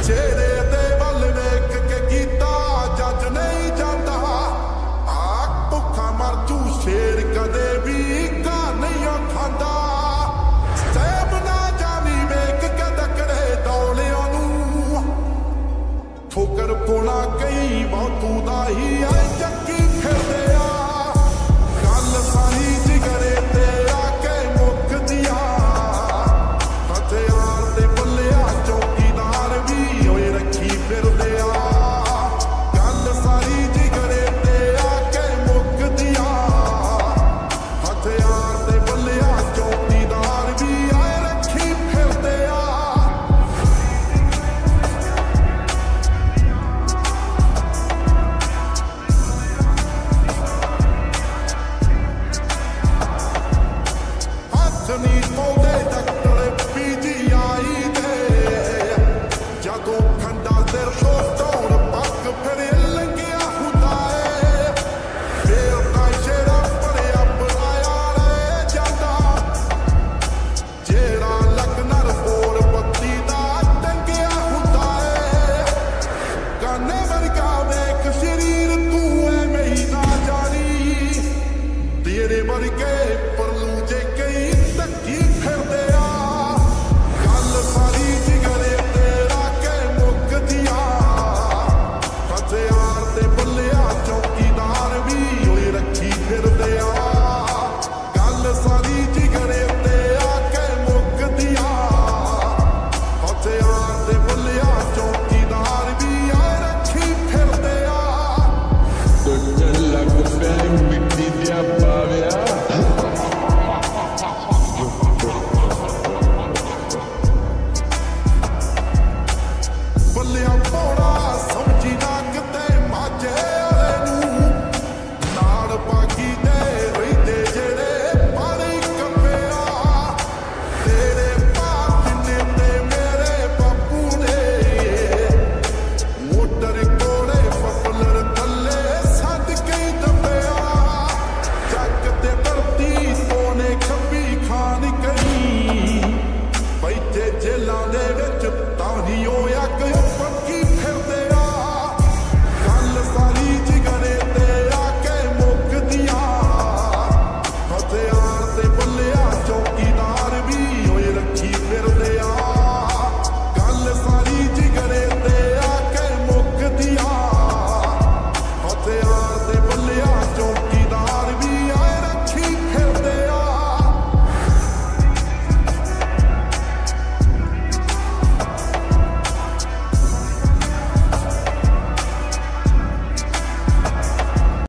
चेहरे दे वल वेख के कीता जज नहीं जाता आ भुखा मर जू शेर कदे भी घा नहीं खांदा सैब ना जावी वेख के दकड़े दौलियां नूं ठोकर पोना कई बहुतू दा ही है चक्की फिरदे आ गल सारी जिगरे ते आके मुक दिया हथियार ते बल्लिया चौकीदार भी होए रखी फिरदे आ गल सारी जिगरे ते आके मुक दिया हथियार ते बल्लिया चौकीदार भी आए रखी फिरदे आ नी पौधे डॉक्टर पीजीआई दे जदों खंडा सिर तो दौड़ पग फिर लंघिया हुंदा है फिर तां शेरा पड़िया बनाया रे जांदा जेड़ा लखनर बोर पत्ती दा टंगिया हुंदा है गाने वर्गा वेख शरीर तू ऐवें ही ना जानी तेरे वर्गे परलू जे कई धक्की फिरदे आ गल सारी जिगरे ते आके मुक दिया हथियार ते बल्लिया चौकीदार भी होए रखी फिरदे आ गल सारी जिगरे ते आके मुक दिया हथियार ते बल्लिया चौकीदार भी आए रखी फिरदे आ तो लग पे मिट्टी दिया पाविया बल्लिया